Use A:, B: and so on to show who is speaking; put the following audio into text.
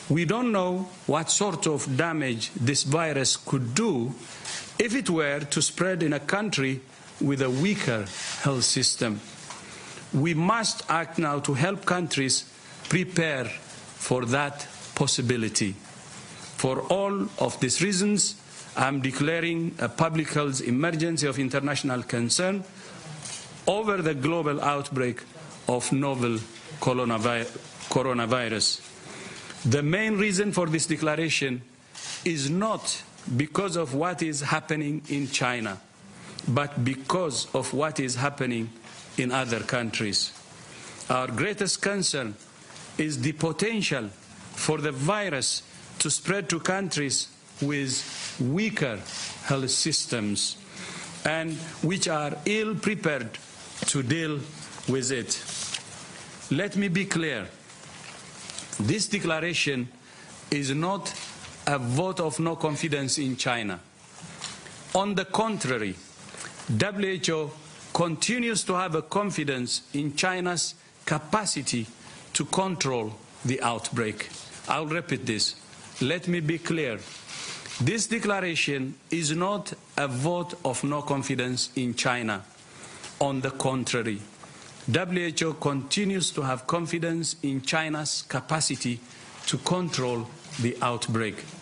A: We don't know what sort of damage this virus could do if it were to spread in a country with a weaker health system. We must act now to help countries prepare for that possibility. For all of these reasons, I am declaring a public health emergency of international concern over the global outbreak of novel coronavirus. The main reason for this declaration is not because of what is happening in China, but because of what is happening in other countries. Our greatest concern is the potential for the virus to spread to countries with weaker health systems and which are ill prepared to deal with it. Let me be clear. This declaration is not a vote of no confidence in China. On the contrary, WHO continues to have a confidence in China's capacity to control the outbreak. I'll repeat this. Let me be clear. This declaration is not a vote of no confidence in China. On the contrary, WHO continues to have confidence in China's capacity to control the outbreak.